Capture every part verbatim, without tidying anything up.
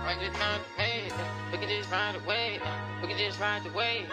I just found a way. We can just ride away. We can just ride away.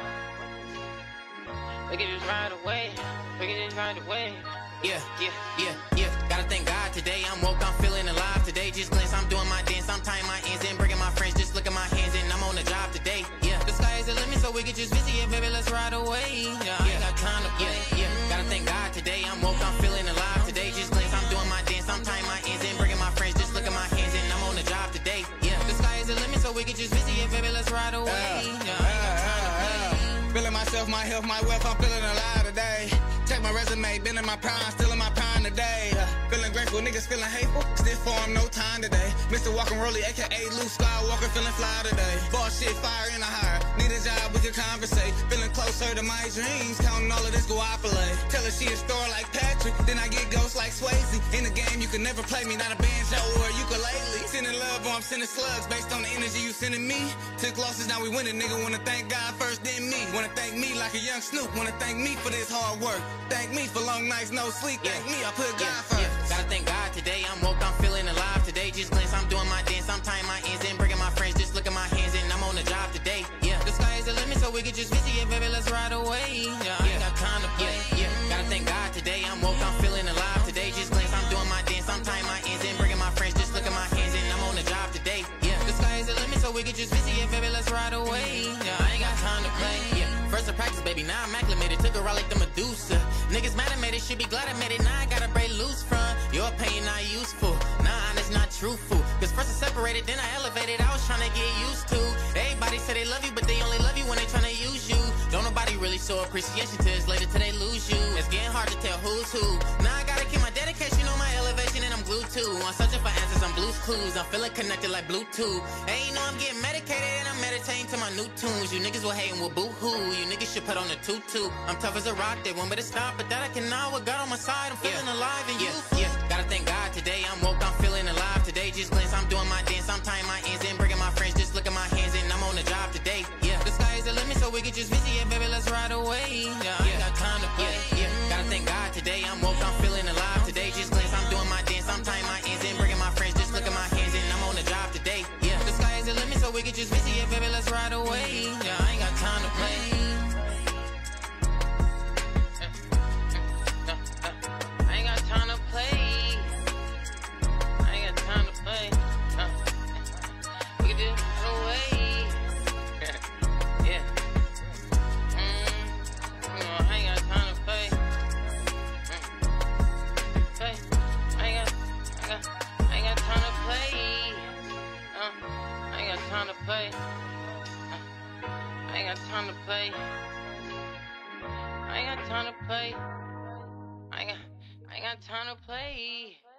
We can just ride away. We can just ride away. Yeah, yeah, yeah, yeah. Gotta thank God today. I'm woke, I'm feeling alive today. Just glance, I'm doing my dance. I'm tying my ends and bringing my friends. Just look at my hands and I'm on the job today. Yeah, the sky is the limit, so we can just visit. Yeah, baby, let's ride away. Yeah, I ain't got time to play. Yeah, yeah. Gotta thank God today. I'm woke, I'm feeling alive today. Just glance, I'm doing my dance. I'm tying my ends and bringing my friends. Just look at my hands and I'm on the job today. Yeah, the sky is the limit, so we can just visit. Yeah, baby, let's ride away. Yeah, I ain't got time to play. Feeling myself, my health, my wealth, I'm feeling alive today. Check my resume, been in my prime, still in my prime today. Uh, feeling grateful, niggas feeling hateful, still form, no time today. Mister Walking Rolly, aka Luke Skywalker, feeling fly today. Boss shit, fire in a hire, need a job, we can conversate. Feeling closer to my dreams, counting all of this guapole. Tell her she a star like Patrick, then I get ghosts like Swayze. In the game, you can never play me, not a banjo or a ukulele. Sending love or I'm sending slugs, based on the energy you sending me. Took losses, now we winning, nigga, wanna thank God first, then me. Wanna thank me like a young Snoop, wanna thank me for this hard work. Thank me for long nights, no sleep. Yeah. Thank me, I put God Yeah, first. yeah. Gotta thank God today. I'm woke, I'm feeling alive today. Just glance, I'm doing my dance. I'm tying my ends and bringing my friends. Just look at my hands and I'm on the job today. Yeah, the sky is the limit, so we can just visit. Yeah, baby, let's ride away. Yeah, I ain't got time to play. Yeah, yeah. Gotta thank God today. I'm woke, I'm feeling alive today. Just glance, I'm doing my dance. I'm tying my ends and bringing my friends. Just look at my hands and I'm on the job today. Yeah, the sky is the limit, so we can just visit. Yeah, baby, let's ride away. Yeah, I ain't got time to play. Yeah, first I practice, baby, now I'm acclimated. Took a ride like the Medusa. Niggas mad I made it, should be glad I made it. Now I gotta break loose from your pain, not useful. Nah, honest, not truthful. Cause first I separated, then I elevated. I was tryna get used to. Everybody say they love you, but they only love you when they tryna use you. Don't nobody really show appreciation till it's later till they lose you. It's getting hard to tell who's who. Now I gotta keep my dedication on my elevation and I'm glued to. I'm searching for answers, I'm Blue's Clues. I'm feeling connected like Bluetooth. Hey, you know I'm getting medicated and I'm meditating to my new tunes. You niggas were hating with boo-hoo. You niggas should put on a tutu. I'm tough as a rock, they want me to stop, but that I cannot. With God on my side, I'm feeling yeah. alive and yeah. youthful. Yeah, gotta thank God today. I'm woke, I'm feeling alive today. Just glance, I'm doing my dance. I'm tying my ends and bringing my friends. Just look at my hands and I'm on the job today. Yeah, the sky is the limit, so we can just visit. Yeah, baby, let's ride away. Yeah, I ain't got time to play. Yeah, yeah. Gotta thank God today. I'm woke, I'm feeling alive today. Just glance, I'm doing my dance. I'm tying my ends and bringing my friends. Just look at my hands and I'm on the job today. Yeah, the sky is the limit, so we can just visit. Yeah, baby, let's ride away. Yeah, I ain't got time to play. I ain't got time to play. I ain't got time to play. Uh, we can just ride away. Yeah. Mm, you know, I ain't got time to play. Mm. Play. I ain't got, I got, I ain't got time to play. Uh, I ain't got time to play. Uh, I ain't got time to play. I ain't got time to play. I ain't got, I ain't got time to play.